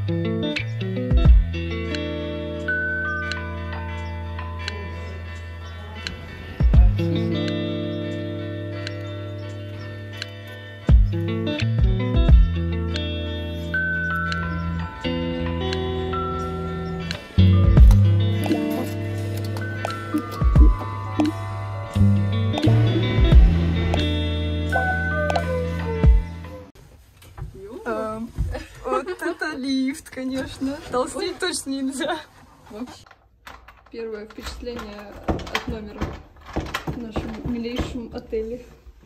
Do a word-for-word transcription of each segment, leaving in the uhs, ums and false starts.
Лифт, конечно. Толстеть точно нельзя. Первое впечатление от номера в нашем милейшем отеле.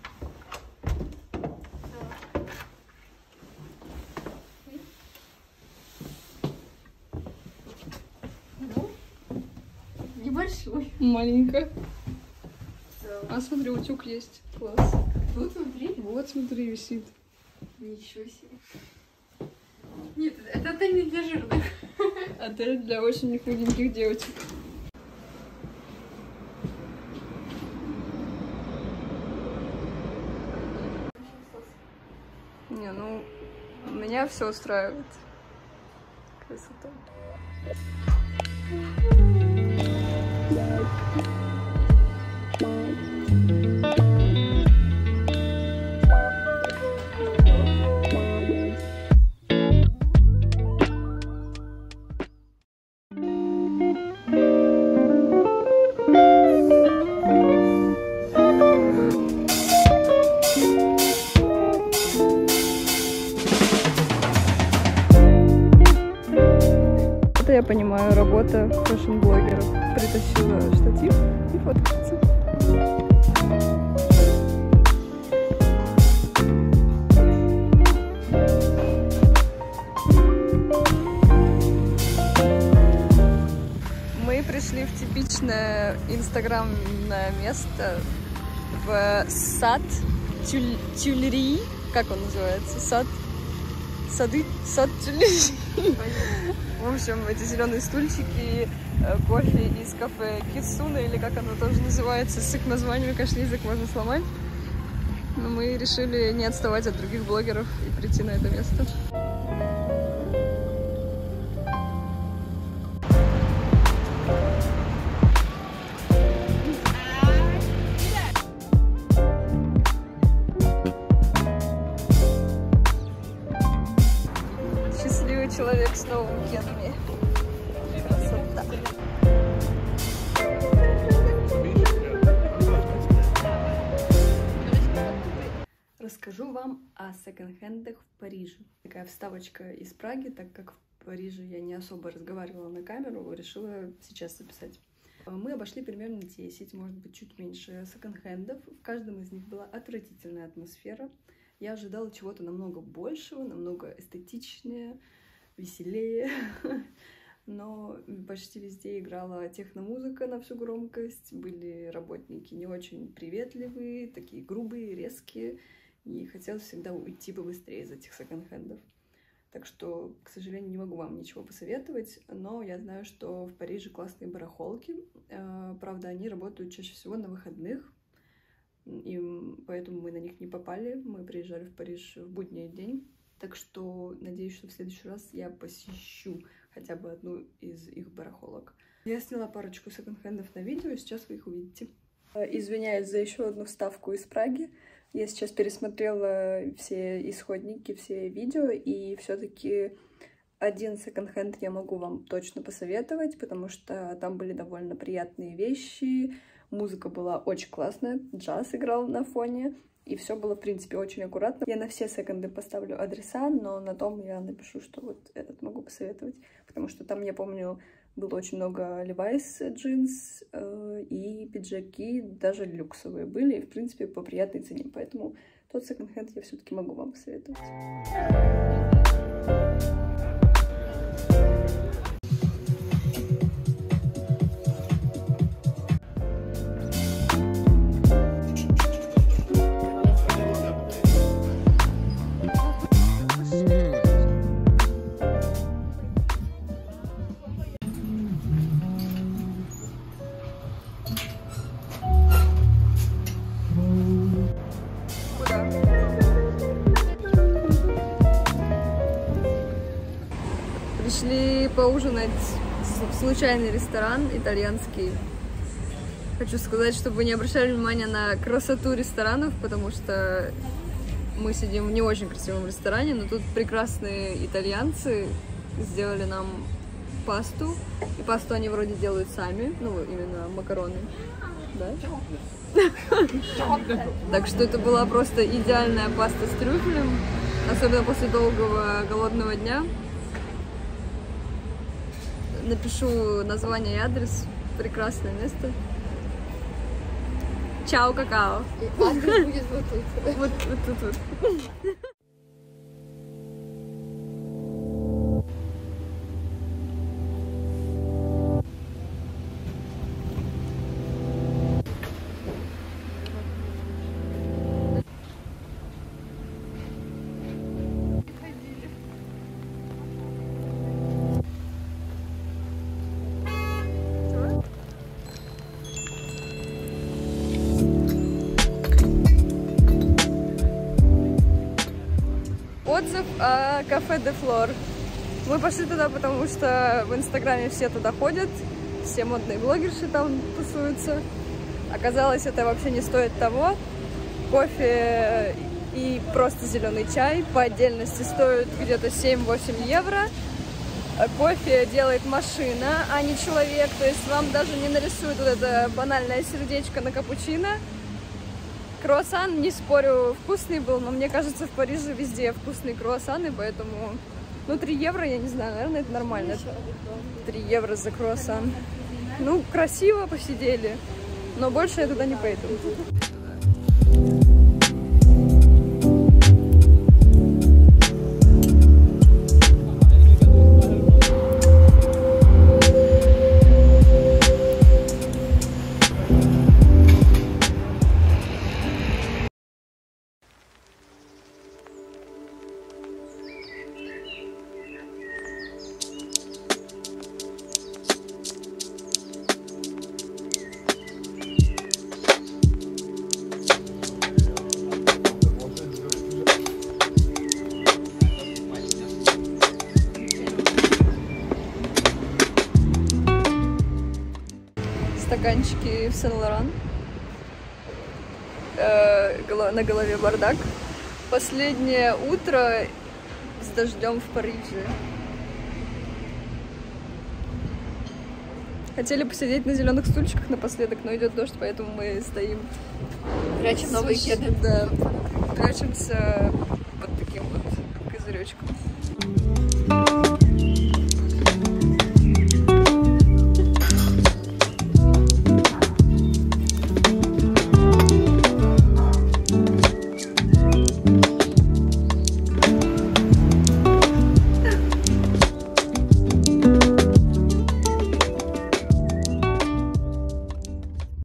Ну, небольшой. Маленько. А смотри, утюг есть. Класс. Вот смотри. Вот смотри, висит. Ничего себе. Нет, это отель не для жирных. Отель для очень худеньких девочек. Не, ну, меня все устраивает. Красота. Я понимаю, работа фэшн-блогеров. Притащила штатив и фоткаться. Мы пришли в типичное инстаграмное место, в сад тюль... тюльри. Как он называется? Сад? Сады? Сад тюльри. В общем, эти зеленые стульчики, кофе из кафе Китсуна, или как оно тоже называется, с их названием, конечно, язык можно сломать. Но мы решили не отставать от других блогеров и прийти на это место. Человек с новыми генами. Красота. Расскажу вам о секонд-хендах в Париже. Такая вставочка из Праги, так как в Париже я не особо разговаривала на камеру, решила сейчас записать. Мы обошли примерно десять, может быть, чуть меньше секонд-хендов. В каждом из них была отвратительная атмосфера. Я ожидала чего-то намного большего, намного эстетичнее, веселее, но почти везде играла техномузыка на всю громкость, были работники не очень приветливые, такие грубые, резкие, и хотелось всегда уйти побыстрее из этих секонд-хендов. Так что, к сожалению, не могу вам ничего посоветовать, но я знаю, что в Париже классные барахолки, правда, они работают чаще всего на выходных, и поэтому мы на них не попали, мы приезжали в Париж в будний день. Так что надеюсь, что в следующий раз я посещу хотя бы одну из их барахолок. Я сняла парочку секонд-хендов на видео, и сейчас вы их увидите. Извиняюсь за еще одну вставку из Праги. Я сейчас пересмотрела все исходники, все видео, и все-таки один секонд-хенд я могу вам точно посоветовать, потому что там были довольно приятные вещи, музыка была очень классная, джаз играл на фоне. И все было, в принципе, очень аккуратно. Я на все секонды поставлю адреса, но на том я напишу, что вот этот могу посоветовать. Потому что там, я помню, было очень много Levi's джинс э, и пиджаки, даже люксовые были, и, в принципе, по приятной цене. Поэтому тот секонд-хенд я все-таки могу вам посоветовать. Пришли поужинать в случайный ресторан итальянский. Хочу сказать, чтобы вы не обращали внимания на красоту ресторанов, потому что мы сидим в не очень красивом ресторане, но тут прекрасные итальянцы сделали нам пасту. И пасту они вроде делают сами, ну, именно макароны. Да? Так что это была просто идеальная паста с трюфелем, особенно после долгого голодного дня. Напишу название и адрес. Прекрасное место. Чао, какао. И адрес будет вот тут. Вот, вот тут вот. Отзыв о кафе Де Флор. Мы пошли туда, потому что в Инстаграме все туда ходят, все модные блогерши там тусуются. Оказалось, это вообще не стоит того. Кофе и просто зеленый чай по отдельности стоят где-то семь-восемь евро. Кофе делает машина, а не человек, то есть вам даже не нарисуют вот это банальное сердечко на капучино. Круассан, не спорю, вкусный был, но мне кажется, в Париже везде вкусные круассаны, поэтому, ну, три евро, я не знаю, наверное, это нормально. три евро за круассан. Ну, красиво посидели, но больше я туда не пойду. Стаканчики в Сен-Лоран. Э, на голове бардак. Последнее утро с дождем в Париже. Хотели посидеть на зеленых стульчиках напоследок, но идет дождь, поэтому мы стоим. Прячем новые кеды. Да, прячемся под таким вот козыречком.